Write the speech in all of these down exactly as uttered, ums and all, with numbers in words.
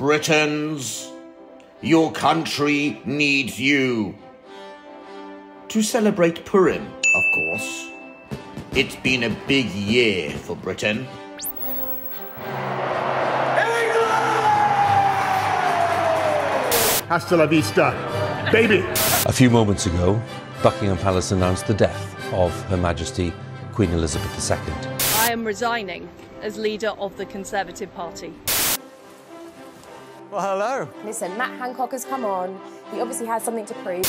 Britons, your country needs you. To celebrate Purim, of course. It's been a big year for Britain. Hasta la vista, baby! A few moments ago, Buckingham Palace announced the death of Her Majesty Queen Elizabeth the Second. I am resigning as leader of the Conservative Party. Well, hello. Listen, Matt Hancock has come on. He obviously has something to prove.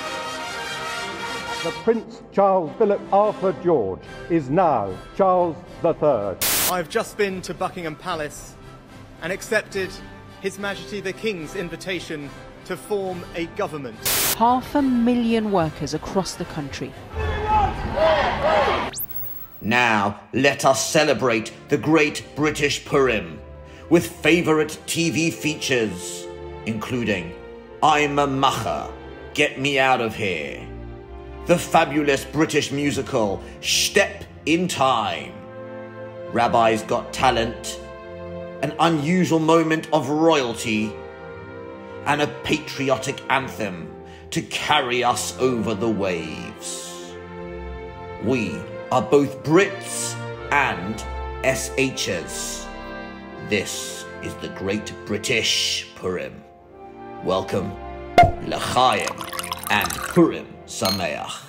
The Prince Charles Philip Arthur George is now Charles the Third. I've just been to Buckingham Palace and accepted His Majesty the King's invitation to form a government. Half a million workers across the country. Now, let us celebrate the Great British Purim with favourite T V features, including I'm a Macher, Get Me Out of Here, the fabulous British musical Step in Time, Rabbi's Got Talent, an unusual moment of royalty, and a patriotic anthem to carry us over the waves. We are both Brits and S H's. This is the Great British Purim. Welcome, L'chaim, and Purim Sameach.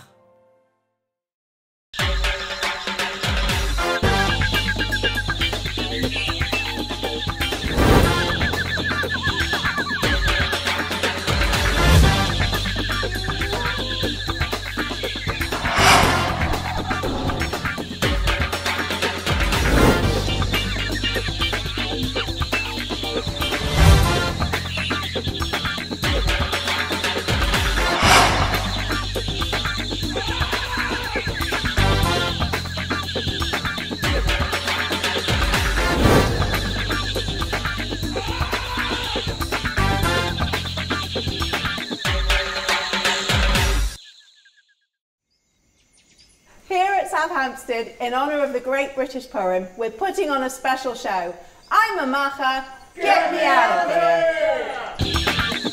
Here at South Hampstead, in honour of the Great British Purim, we're putting on a special show. I'm a Macher, Get Me Out of Here!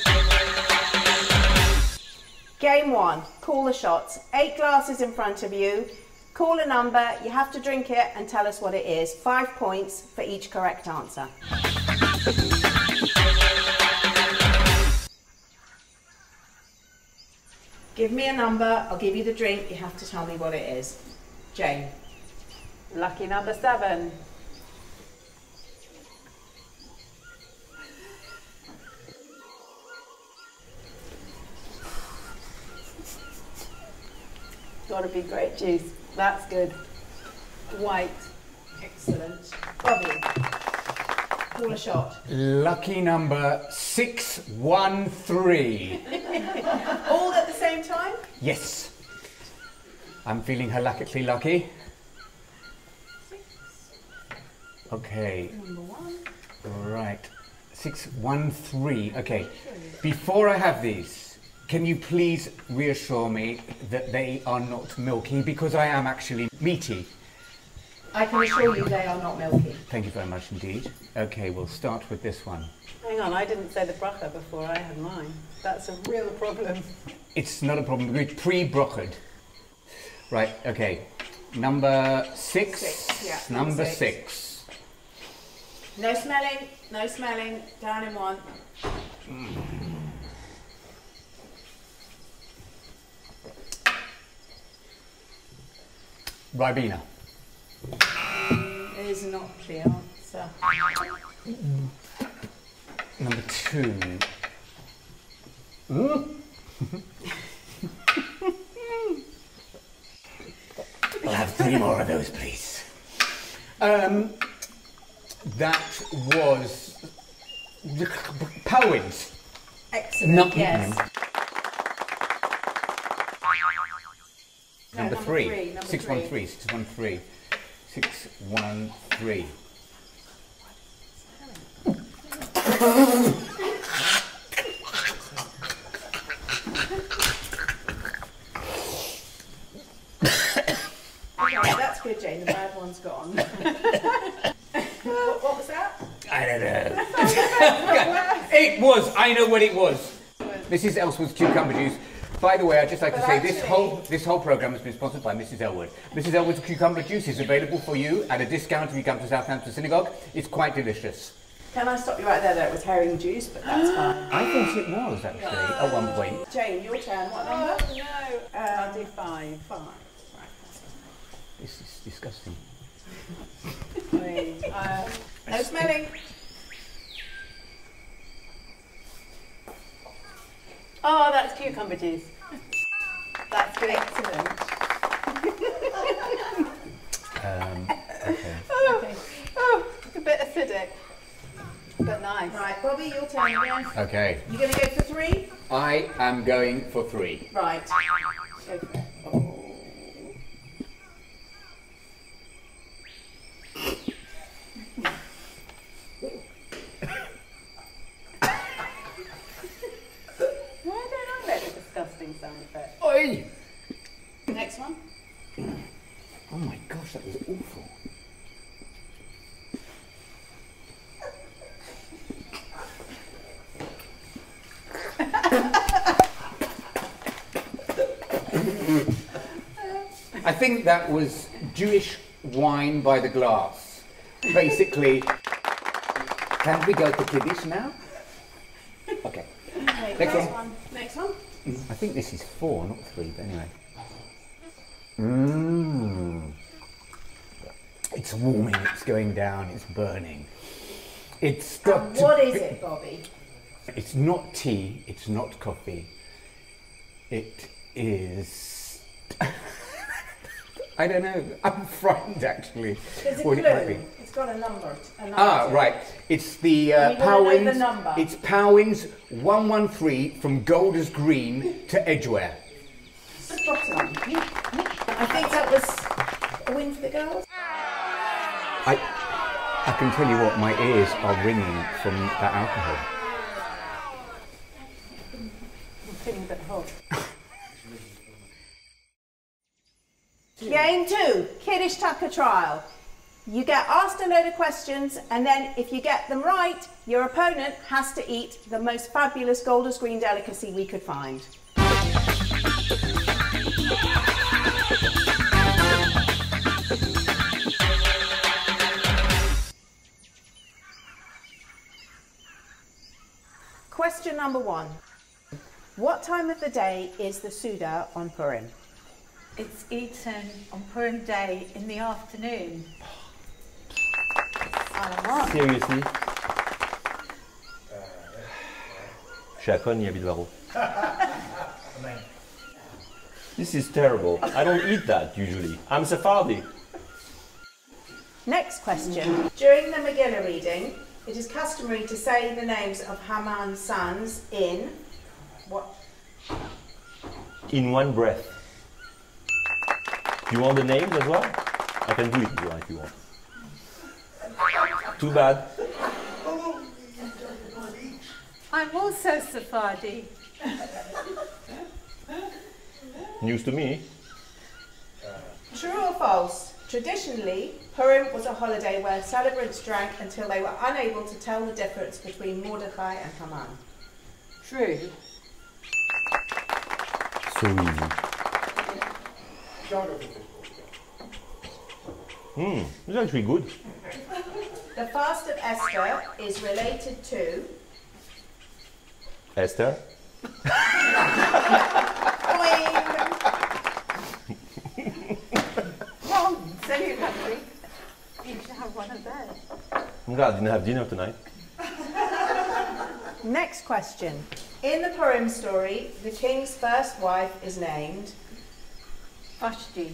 Game one, call the shots. Eight glasses in front of you. Call a number, you have to drink it and tell us what it is. Five points for each correct answer. Give me a number, I'll give you the drink, you have to tell me what it is. Jane. Lucky number seven. Gotta be grape juice. That's good. White. Excellent. Bobby. Call a shot. Lucky number six one three. All at the same time? Yes. I'm feeling halachically lucky. Okay. Number one. Right. six one three. Okay. Before I have these, can you please reassure me that they are not milky, because I am actually meaty? I can assure you they are not milky. Thank you very much indeed. Okay, we'll start with this one. Hang on, I didn't say the bracha before I had mine. That's a real problem. It's not a problem. We're pre-brochered. Right, okay. Number six. Six, yeah, Number number six. six. No smelling, no smelling. Down in one. Mm. Ribena. Is not the answer. Number two. Mm. I'll have three more of those, please. Um, that was the Powins. Excellent. No, yes. Mm. No, Number, number three. three, number Six three. one three. Six one three. Six one three. Okay, that's good, Jane. The bad one's gone. what, what was that? I don't know. It was! I know what it was! Missus Ellsworth's cucumber juice. By the way, I'd just like But to say actually- this whole this whole programme has been sponsored by Missus Elwood. Missus Elwood's cucumber juice is available for you at a discount if you come to Southampton Synagogue. It's quite delicious. Can I stop you right there? That it was herring juice, but that's fine. I thought it was, actually, at one point. Jane, your turn. What number? Oh, no. Uh, I'll do five. Five. Right. This is disgusting. Three. Uh, No smelling. oh, that's cucumber juice. That's good. Excellent. Um, okay. Oh, Okay. oh, it's a bit acidic, but nice. Right, Bobby, your turn again. Okay. You going to go for three? I am going for three. Right. Go for it. Why don't I make a disgusting sound effect? Oi! Next one. Oh my gosh, that was awful. I think that was Jewish wine by the glass. Basically, can we go to Kiddush now? Okay. Okay, Next last one. one. Next one. I think this is four, not three, but anyway. Mmm. It's warming, it's going down, it's burning. It's got And to what is be- it, Bobby? It's not tea, it's not coffee. It is... I don't know, I'm frightened actually. There's a what clue. it might be. It's got a number. A number Ah, to it. right. It's the uh, We wanna know Powins. the number. It's Powins one one three from Golders Green to Edgware. Spot on. I think that was a win for the girls. I, I can tell you what, my ears are ringing from that alcohol. I'm feeling a bit hot. Game two, Kiddush Tucker trial. You get asked a load of questions, and then if you get them right, your opponent has to eat the most fabulous Golders Green delicacy we could find. Question number one. What time of the day is the Suda on Purim? It's eaten on Purim Day in the afternoon. Seriously? Chacon, il habite Varro. This is terrible. I don't eat that usually. I'm Sephardi. Next question. During the Megillah reading, it is customary to say the names of Haman's sons in what? In one breath. You want the names as well? I can do it if you want. If you want. Too bad. I'm also Sephardi. News to me. True or false? Traditionally, Purim was a holiday where celebrants drank until they were unable to tell the difference between Mordechai and Haman. True. So easy. Hmm, it's actually good. The fast of Esther is related to Esther? Wrong. So you have three. You should have one of those. I'm glad I didn't have dinner tonight. Next question. In the Purim story, the king's first wife is named Vashti.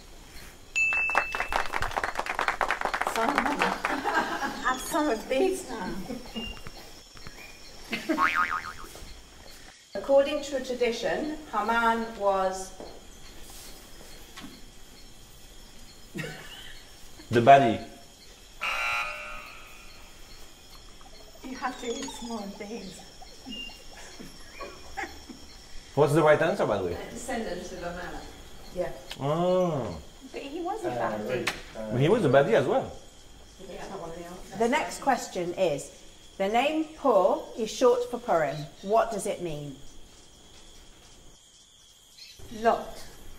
Simon, have some of these now. According to tradition, Haman was The baddie. You have to eat some more of these. What's the right answer, by the way? Descendants of a man. Yeah. Oh. But he was a baddie. He was a baddie as well. The next question is, The name Pur is short for Purim. What does it mean? Lot.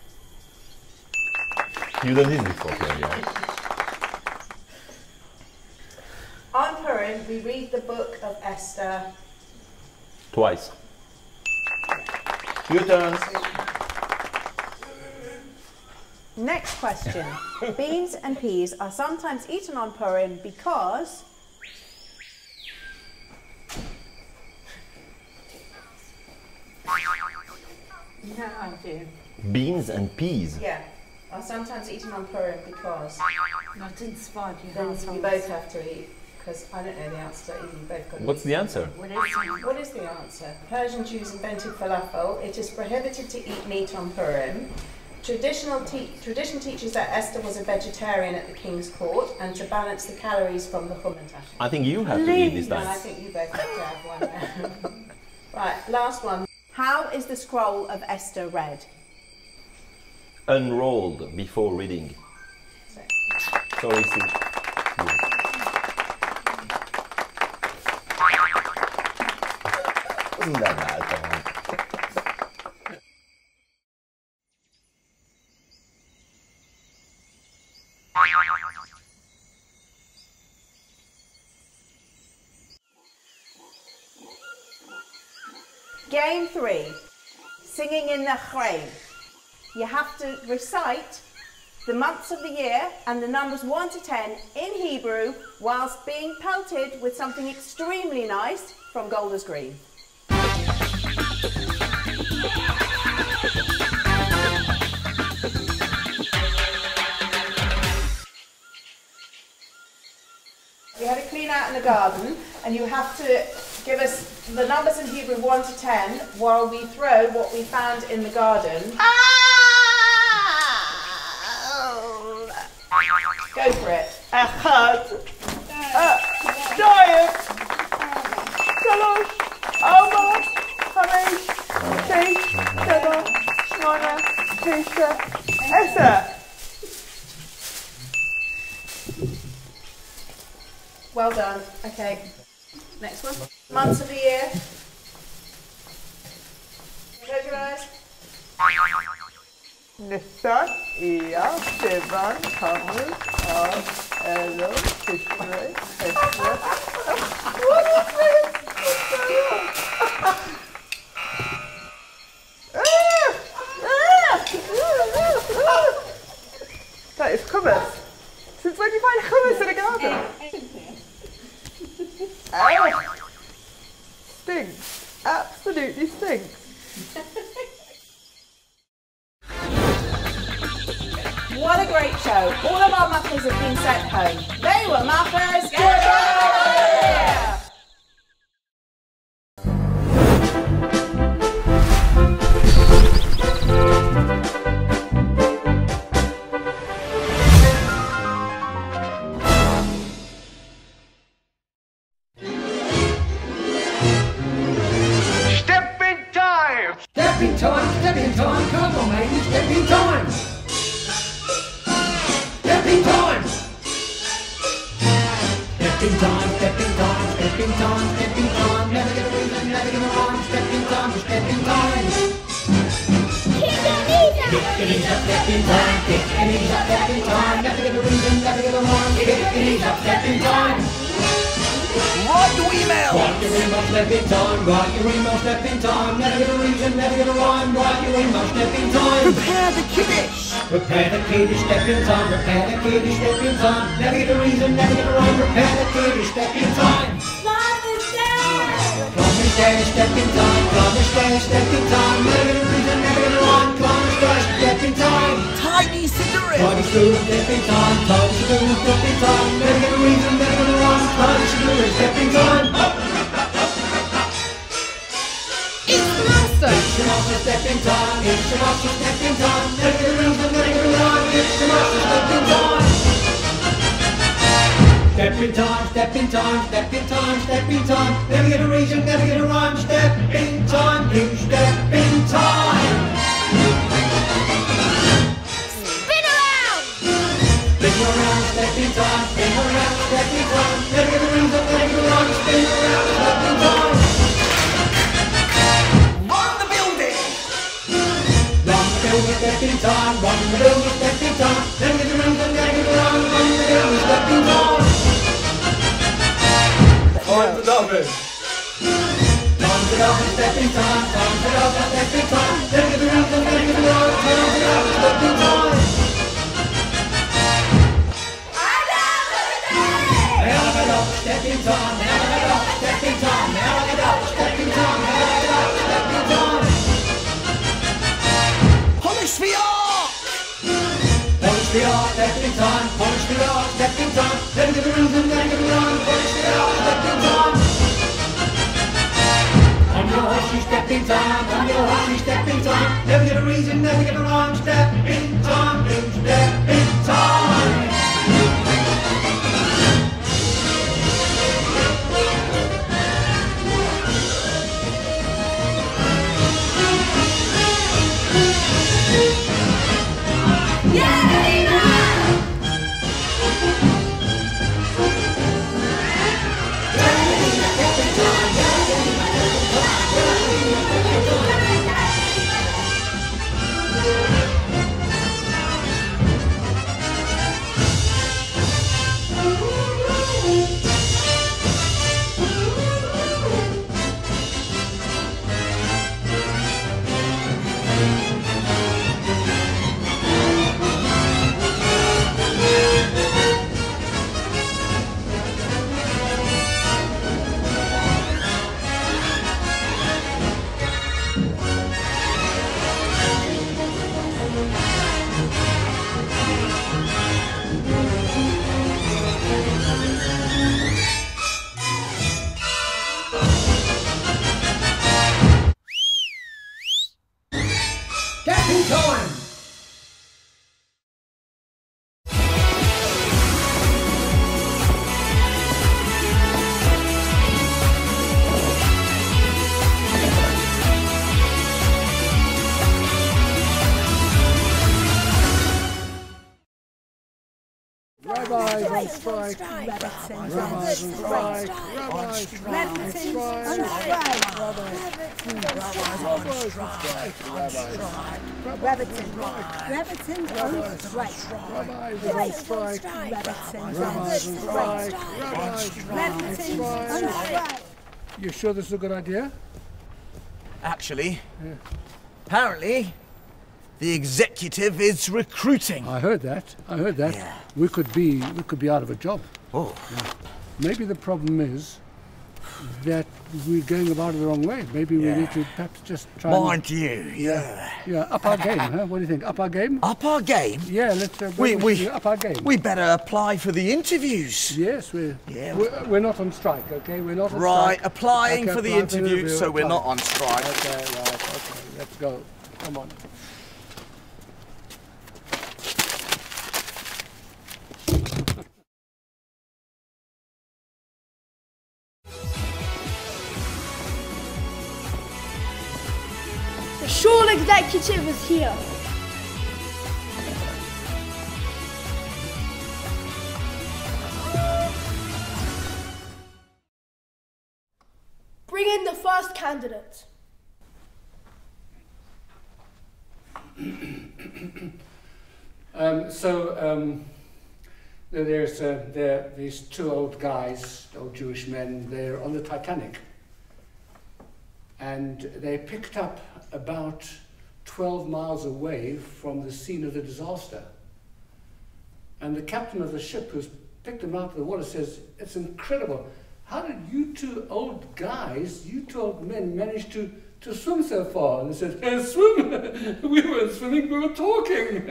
You done this before, yeah? On Purim, we read the book of Esther. Twice. Your turn. Next question. Beans and peas are sometimes eaten on Purim because... No idea. Beans and peas. Yeah, are sometimes eaten on Purim because... Not inspired you Then households. you both have to eat, because I don't know the answer to that either. You both got to What's eat. the answer? What is it? What is the answer? Persian Jews invented falafel. It is prohibited to eat meat on Purim. Traditional te tradition teaches that Esther was a vegetarian at the king's court and to balance the calories from the Chumash. I think you have to eat this And I time. think you both have to have one now. Right, last one. How is the scroll of Esther read? Unrolled before reading. Sorry, Sue. Wasn't that bad, Tom? Game three, singing in the Chrein. You have to recite the months of the year and the numbers one to ten in Hebrew whilst being pelted with something extremely nice from Golders Green. We had to clean out in the garden and you have to give us the numbers in Hebrew one to ten while we throw what we found in the garden. Go for it. אחד, שתיים, שלוש, ארבע, חמש, שש, שבע, שמונה, תשע, עשר. Well done. Okay. Next one. Months of the year. Close your eyes. ניסן, אייר, סיוון, תמוז, אב, אלול, תשרי, עשרה. What is this? That is hummus. Since when do you find hummus in a garden? Oh, stinks. Absolutely stinks. What a great show. All of our muffins have been sent home. They were muffins. Yeah. Step in time! Step in time, step in time, come on ladies, step in time! Step in time! Step in time, step in time, step in time, step in time, never get a reason, never get a rhyme, step in time, step in time! Kick it up, step in time, kick it up, step in time, never get a reason, never get a rhyme, kick it up, step in time! Write your email! Write your email, step in time, write your email, step in time, never get a reason, never get a rhyme, write your email, step in time! Prepare the kiddish! Prepare the kiddish, step in time, prepare the kiddish, step in time, never get a reason, never get a rhyme, prepare the kiddish, step in time! Climb the stairs! Climb the stairs, step in time, climb the stairs, step in time, never get a reason, never get a rhyme, climb the stairs, step in time! Tidy Siddurim! Tidy Siddurim, step in time, tidy Siddurim, step in time, never get a reason, never get a rhyme, tidy Siddurim, step in time! It's the master! It's the master, step in time, it's the master, step in time, never get a reason, never get a rhyme, it's the master, step in time! Step in time, step in time, step in time, step in time, never get a reason, never get a rhyme, step in time, you step in time! Spin around! Spin around, step in time, spin around, step in time, never get a reason, never get a rhyme, spin around! Robin. Tom to Robin, stepping time. Tom to Robin, stepping time. Never give around, never give around. Tom to Robin, stepping time. Stepping time, stepping time, stepping time, stepping time. Polish the ark! Polish the ark, stepping time, polish the ark, stepping time. Never give around, never give around. Polish the ark, stepping time. On your horse, you stepping time. On your horse, you stepping time. Never give a reason, never give a rhyme. Step in time, step in time. Rabbis on strike, rabbis on strike, rabbis on strike, rabbis on strike, rabbis on strike. You sure this is a good idea? Actually, yeah. Apparently, the executive is recruiting. I heard that. I heard that. Yeah. We could be we could be out of a job. Oh. Yeah. Maybe the problem is that we're going about it the wrong way. Maybe we yeah. need to perhaps just try. Mind and, you, yeah. Yeah, up our game, huh? What do you think? Up our game? Up our game? Yeah, let's. Uh, we we up our game. We better apply for the interviews. Yes, we're. Yeah. We're, we're not on strike, okay? We're not on right, strike. applying okay, for the apply interview, for the so we're apply. not on strike. Okay, right. Okay, let's go. Come on. The Shawl executive is here. Bring in the first candidate. um, so um, there's uh, there these two old guys, old Jewish men. They're on the Titanic, and they picked up about twelve miles away from the scene of the disaster. And the captain of the ship who's picked them out of the water says, "It's incredible. How did you two old guys, you two old men, manage to, to swim so far?" And they said, eh, swim? We weren't swimming, we were talking.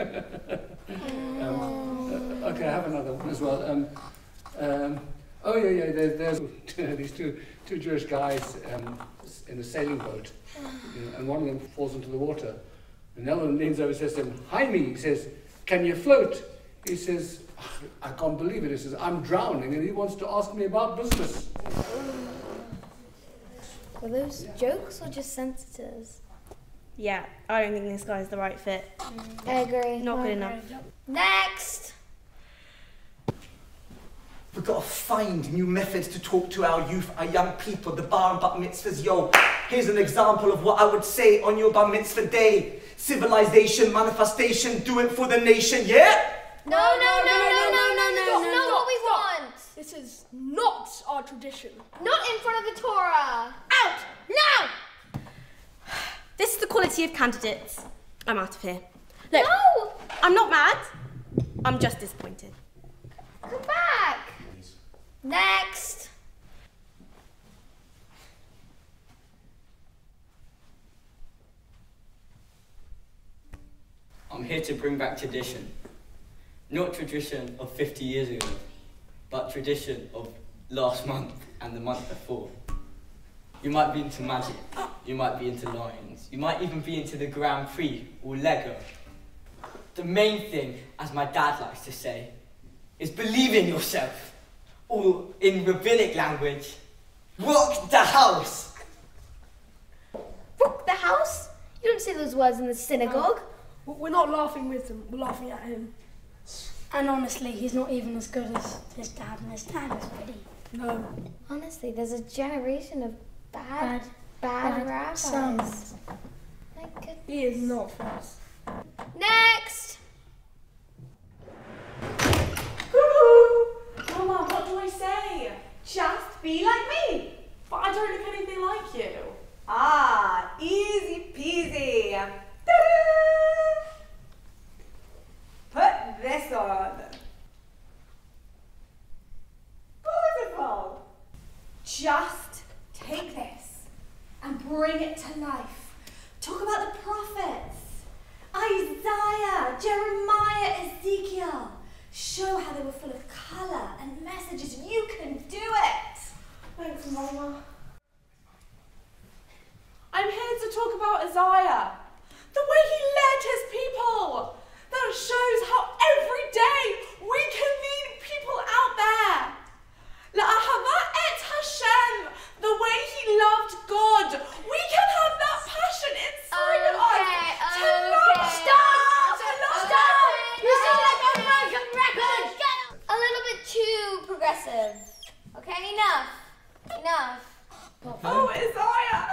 um, uh, okay, I have another one as well. Um, um, oh yeah, yeah, there, there's these two, two Jewish guys um, in a sailing boat, you know, and one of them falls into the water. And the other one leans over and says to him, "Jaime," he says, "can you float?" He says, "I can't believe it." He says, "I'm drowning," and he wants to ask me about business. Were those yeah. jokes or just sentences? Yeah, I don't think this guy's the right fit. I agree. Not good enough. Next! We've got to find new methods to talk to our youth, our young people, the bar and bat mitzvahs. Yo, here's an example of what I would say on your bar mitzvah day. Civilization, manifestation, do it for the nation, yeah? No, no, no, no, no, no, no, no, no, not what we want. This is not our tradition. Not in front of the Torah. Out! Now! This is the quality of candidates. I'm out of here. Look, no! I'm not mad. I'm just disappointed. Come back. Next. I'm here to bring back tradition. Not tradition of fifty years ago, but tradition of last month and the month before. You might be into magic, you might be into lions, you might even be into the Grand Prix or Lego. The main thing, as my dad likes to say, is believe in yourself. Or in rabbinic language, rock the house. Rock the house? You don't say those words in the synagogue. No, we're not laughing with him, we're laughing at him. And honestly, he's not even as good as his dad, and his dad is pretty. No. Honestly, there's a generation of bad, bad, bad, bad rabbis. sons. My goodness. He is not for us. Next! Mama, what do I say? Just be like me. But I don't look anything like you. Ah, easy peasy. Ta-da! Put this on. Beautiful. Just take this and bring it to life. Talk about the prophets. Isaiah, Jeremiah, Ezekiel. Show how they were full of colour and messages. You can do it. Thanks, Mama. I'm here to talk about Isaiah. The way he led his people. That shows how every day we can lead people out there. La'ahava et Hashem. The way he loved God. We can have that passion inside of us. To love. Stop! To love. Stop! You God. sound like a broken record. A little bit too progressive. Okay, enough. Enough. Oh, Isaiah.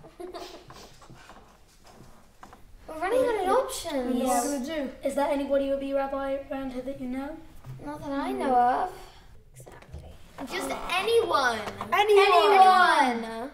We're running out of options. What are we going to do? Is there anybody who will be rabbi around here that you know? Not that I know of. Exactly. Just anyone. Anyone. Anyone.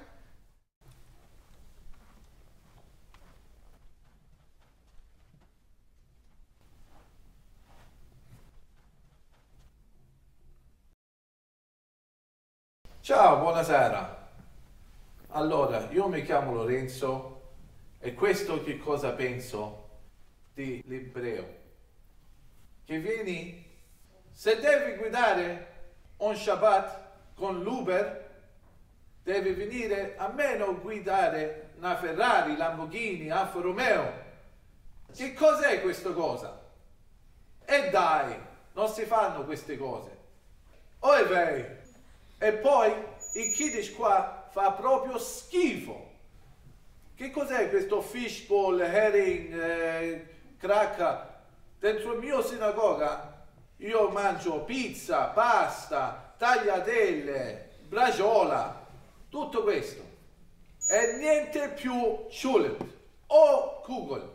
Ciao, buonasera. Allora, io mi chiamo Lorenzo e questo che cosa penso di l'ebreo. Che vieni, se devi guidare un Shabbat con l'Uber, devi venire a meno guidare una Ferrari, Lamborghini, Alfa Romeo. Che cos'è questa cosa? E dai, non si fanno queste cose. Oi vei. E poi il Kiddush qua fa proprio schifo. Che cos'è questo fishbowl, herring, eh, cracca? Dentro il mio sinagoga io mangio pizza, pasta, tagliatelle, braciola, tutto questo. E niente più Shulet o Google.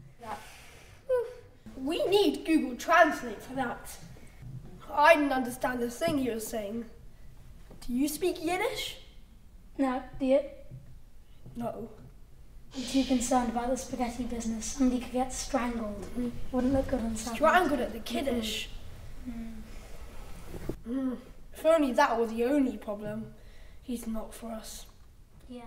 We need Google Translate for that. I didn't understand a thing he was saying. Do you speak Yiddish? No, do you? No. I'm too concerned about the spaghetti business. Somebody could get strangled. Mm. Wouldn't look good on Saturday. Strangled at the Kiddush? Mm. Mm. If only that were the only problem. He's not for us. Yeah.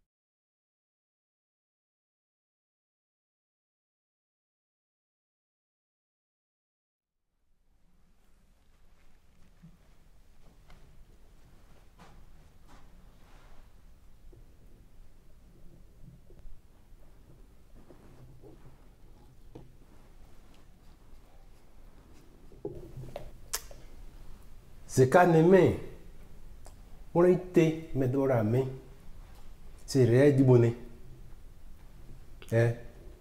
Zekaneme, morite medorame, c'est réel du bonnet. Eh?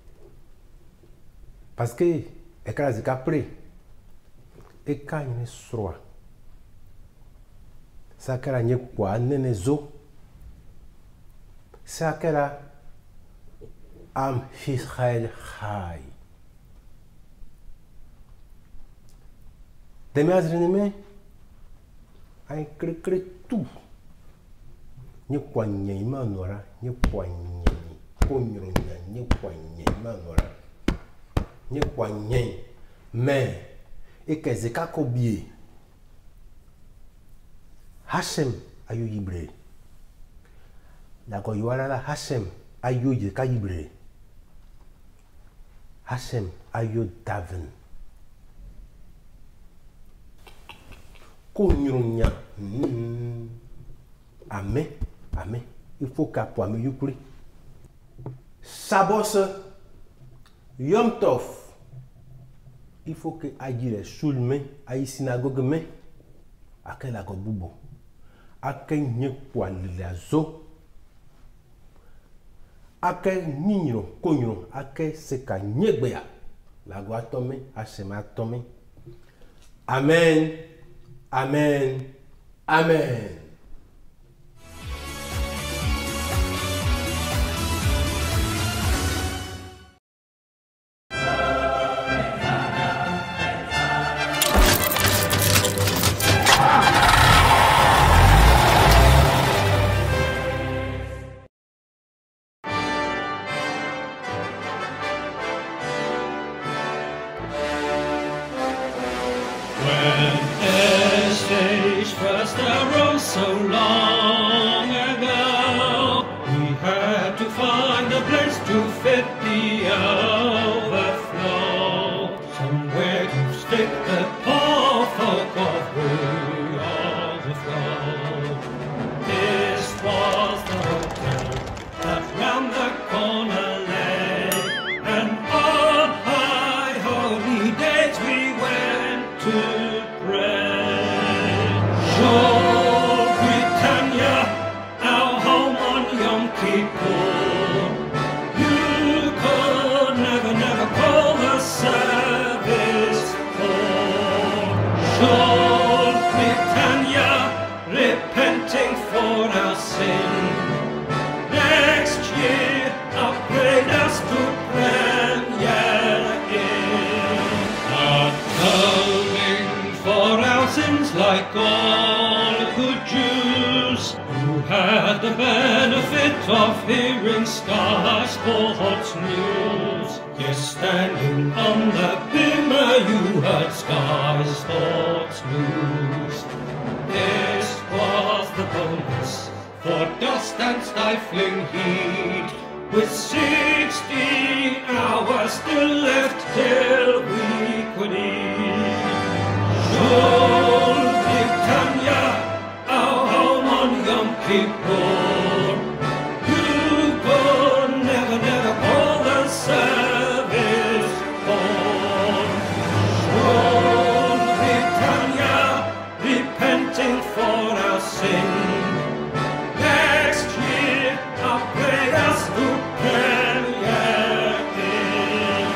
Parce que, et quand c'est après, et quand il est soi, ça qu'elle a n'y quoi, nene zo, ça qu'elle a am Israël chai. Demain, je n'aime. ai kre kre tu nye kwanye imanora nye kwanye konyonya nye kwanye imanora nye kwanye me ekezeka kobie Hashem ayo yibre la ko yuala la Hashem ayo ye ka yibre Hashem ayo daven konyonya mm. Amen amen il faut qu'à pour me yukuri Sabos Yom Tov il faut que agire sous le main à la synagogue main à quel la gobubo à quel nye pour la zo à quel nino konyo à quel c'est qu'à nyebea la goa tomé à sema tomé amen amen amen. Like all good Jews who had the benefit of hearing Sky Sports news. Yes, standing on the bimmer you heard Sky Sports news. This was the bonus for dust and stifling heat, with sixteen hours still left till we could eat. Shol Britannia, our home on Yom Kippur, you could never, never call the service for. Shol Britannia, repenting for our sin. Next year, our prayers to Premier King.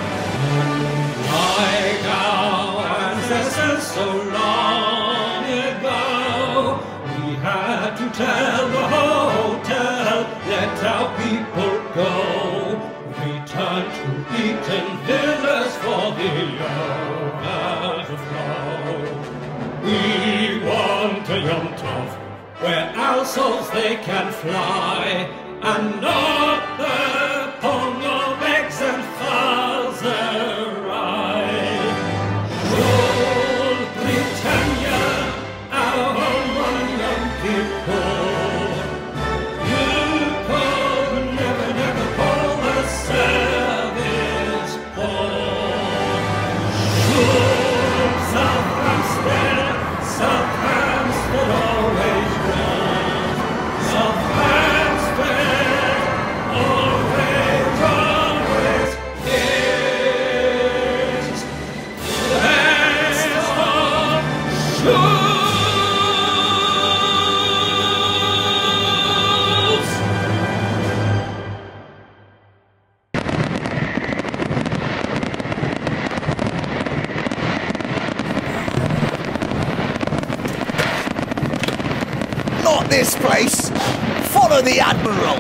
Like our ancestors so long ago, we had to tell the hotel, let our people go. Return to Eton Villas for the overflow. We want a Yom Tov where our souls they can fly, and not the pong of eggs and falserai. Shol Britannia, our home on Yom Kippur, you could never, never call the service poor. Shul South Hampstead, South Hampstead always runs. South Hampstead always, always is the best of Shuls. Not this place! Follow the Admiral!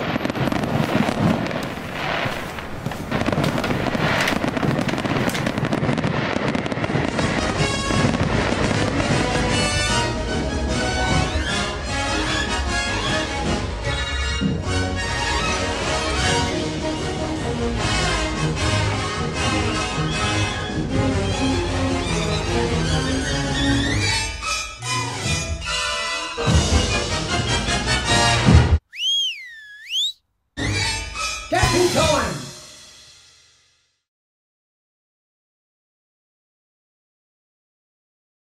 step in time.